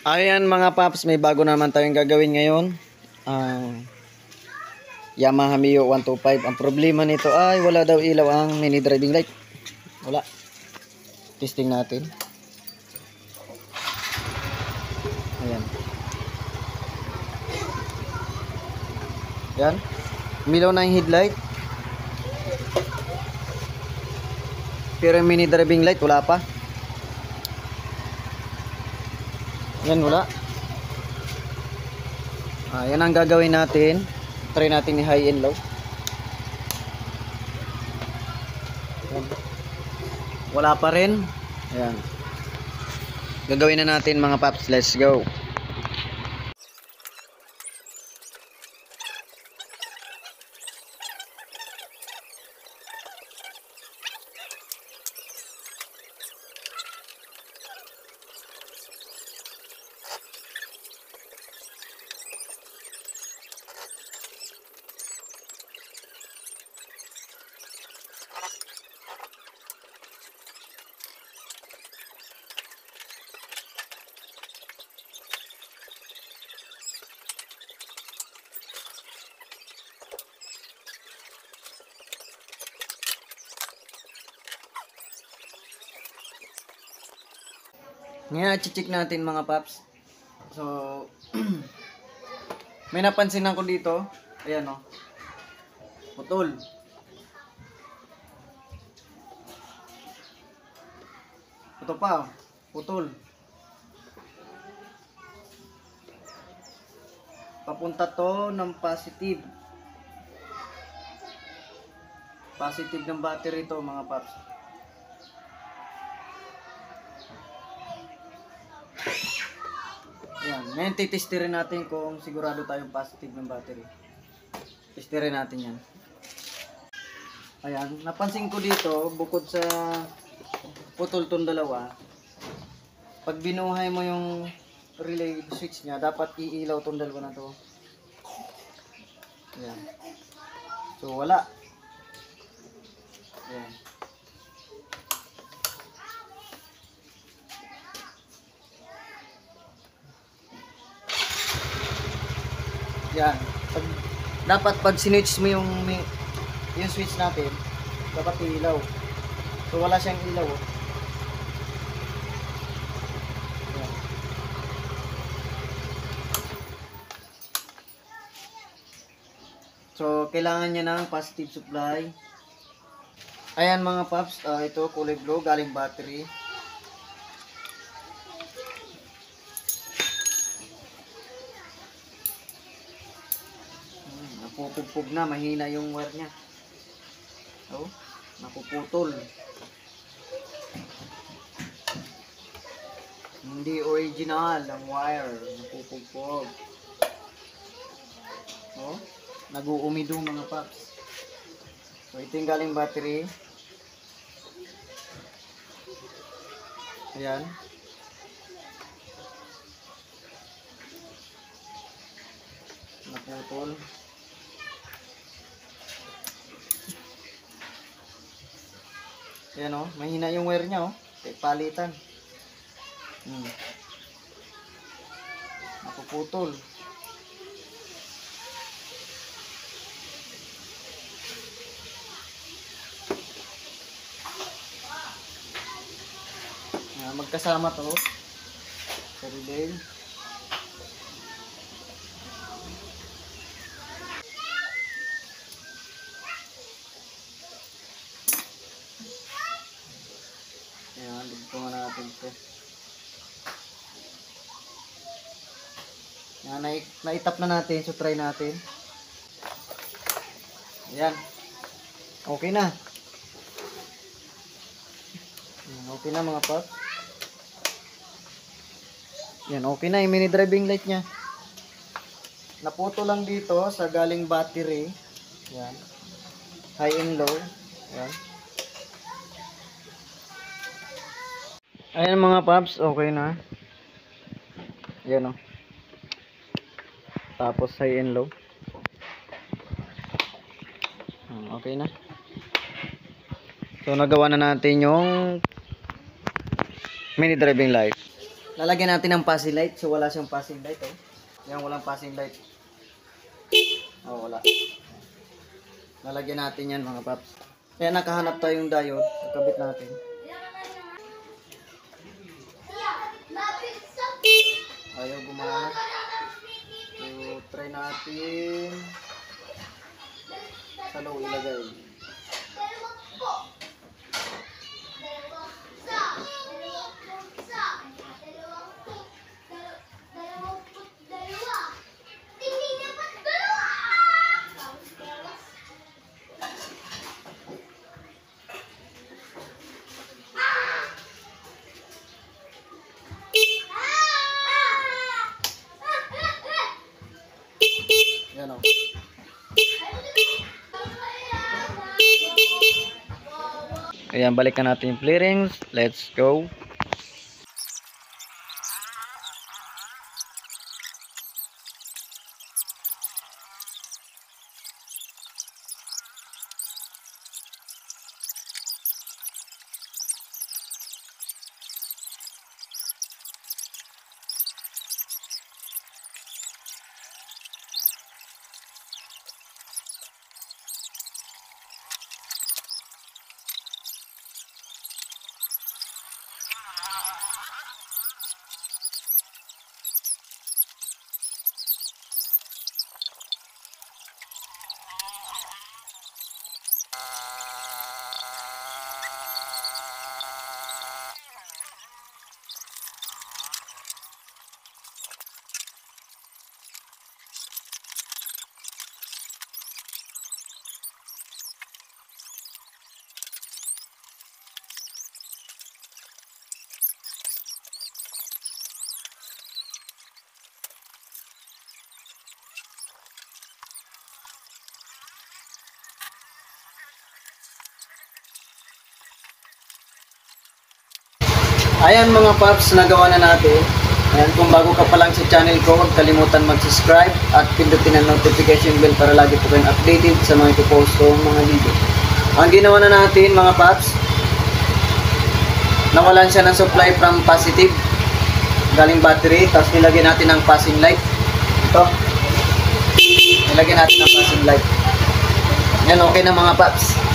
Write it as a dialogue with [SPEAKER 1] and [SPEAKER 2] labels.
[SPEAKER 1] Ayan mga paps, may bago naman tayong gagawin ngayon. Ang Yamaha Mio 125. Ang problema nito ay wala daw ilaw ang mini driving light. Wala. Testing natin. Ayan. Yan. Umilaw na yung headlight. Pero yung mini driving light wala pa. Yan, wala. Yan ang gagawin natin. Try natin ni high and low. Yan. Wala pa rin. Ayan. Gagawin na natin mga paps. Let's go. Ngayon, i-check natin mga paps. So, may napansin ako dito. Ayan o. Putol. Ito pa o. Putol. Papunta to ng positive. Positive ng battery to mga paps. Yan. Ngayon titestirin natin kung sigurado tayong positive ng battery. Testirin natin yan. Ayan. Napansin ko dito, bukod sa putol tong dalawa, pag binuhay mo yung relay switch nya, dapat iilaw tong dalawa na to. Ayan. So wala. Ayan. Yan. Dapat pag sinwitch mo yung switch natin, dapat ilaw. So wala siyang ilaw. Yan. So kailangan niya ng positive supply. Ayan mga paps, ito kulay blue galing battery. Napupugpog na, mahina yung wire niya. Oh, napuputol. Hindi original ang wire, napupugpog. Oh, nag-uumido mga paps. So ito yung galing battery. Ayan. Naputol. Ayan o, mahina yung wire niya o. Palitan. Napuputol. Magkasama to sa relay. Ayan, dugtungan natin ito. Ayan, naitap na natin. So try natin. Ayan. Okay na. Ayan, okay na mga paps. Yan, okay na yung mini driving light nya. Naputo lang dito sa galing battery. Yan. High and low. Yan. Ayan mga paps, okay na. Yan o. Tapos high and low. Okay na. So nagawa na natin yung mini driving light. Lalagyan natin ng passing light. So wala siyang passing light, oh. Yan, walang passing light. Oh, wala. Lalagyan natin yan, mga paps. Kaya nakahanap tayong diode. Ikabit natin. Ayaw gumana. So, try natin. Sa low ilagay. Yan, oh. Ayan, balikan natin yung clearings. Let's go. Ayan mga paps, nagawa na natin. Ayan, kung bago ka pa lang sa channel ko, huwag kalimutan mag-subscribe at pindutin ang notification bell para lagi po kayong updated sa mga ipopost kong mga video. Ang ginawa na natin mga paps, nawalan siya ng supply from positive galing battery, tapos nilagyan natin ng passing light. Ito, nilagyan natin ng passing light. Yan, okay na mga paps.